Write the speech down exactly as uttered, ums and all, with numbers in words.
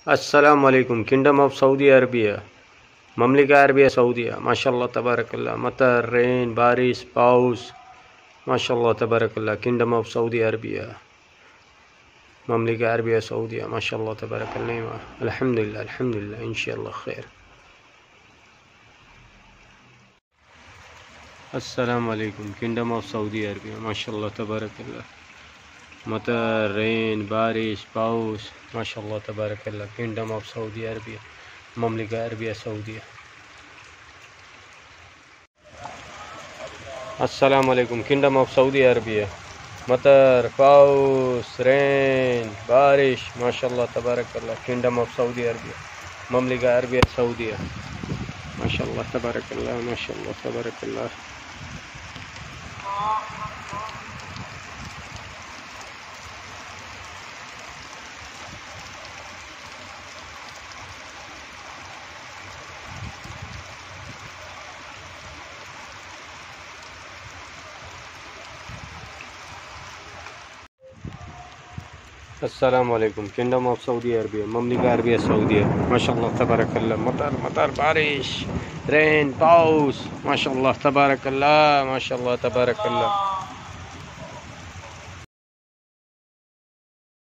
السلام علیکم. Kingdom of Saudi Arabia, مملکہ Arabia سعودیہ. ماشاء اللہ تبارک اللہ. مطر، رین، بارش، پاؤس. ماشاء اللہ تبارک اللہ. Kingdom of Saudi Arabia, مملکہ Arabia سعودیہ. ماشاء اللہ تبارک اللہ. الحمدللہ الحمدللہ انشاءاللہ خیر. السلام علیکم. Kingdom of Saudi Arabia. ماشاء اللہ تبارک اللہ. مطر، رین، بارش، پاؤس. ماشاء اللہ تبارک اللہ. Kingdom of Saudi Arabia, مملکہ Arabia سعودیہ. السلام علیکم. Kingdom of Saudi Arabia. مطر، pause, رین، بارش. ماشاء اللہ تبارک اللہ. Kingdom of Saudi Arabia, مملکہ Arabia سعودیہ. ماشاء اللہ تبارک اللہ. ماشاء اللہ تبارک اللہ. السلام علیکم. Kingdom of Saudi Arabia, مملکہ Arabia سعودیہ. ماشاء اللہ تبارک اللہ. مطر مطر بارش، رین، پاؤس. ماشاء اللہ تبارک اللہ. ماشاء اللہ تبارک اللہ.